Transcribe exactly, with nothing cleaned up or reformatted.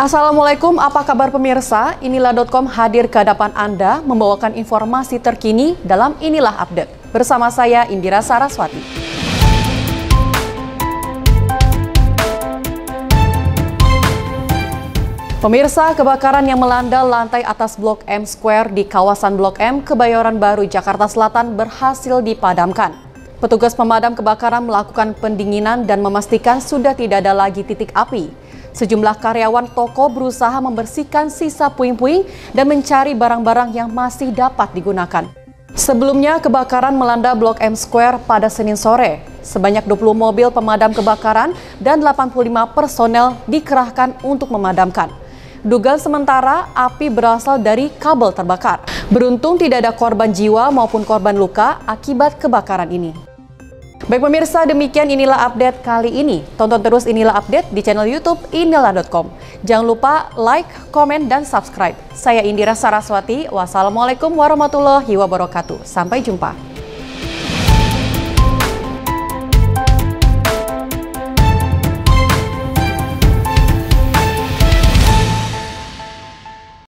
Assalamualaikum, apa kabar pemirsa? Inilah dot com hadir ke hadapan Anda membawakan informasi terkini dalam Inilah Update. Bersama saya Indira Saraswati. Pemirsa, kebakaran yang melanda lantai atas Blok M Square di kawasan Blok M, Kebayoran Baru, Jakarta Selatan berhasil dipadamkan. Petugas pemadam kebakaran melakukan pendinginan dan memastikan sudah tidak ada lagi titik api. Sejumlah karyawan toko berusaha membersihkan sisa puing-puing dan mencari barang-barang yang masih dapat digunakan. Sebelumnya, kebakaran melanda Blok M Square pada Senin sore. Sebanyak dua puluh mobil pemadam kebakaran dan delapan puluh lima personel dikerahkan untuk memadamkan. Dugaan sementara, api berasal dari kabel terbakar. Beruntung tidak ada korban jiwa maupun korban luka akibat kebakaran ini. Baik pemirsa, demikian Inilah Update kali ini. Tonton terus Inilah Update di channel YouTube inilah dot com. Jangan lupa like, komen, dan subscribe. Saya Indira Saraswati. Wassalamualaikum warahmatullahi wabarakatuh. Sampai jumpa.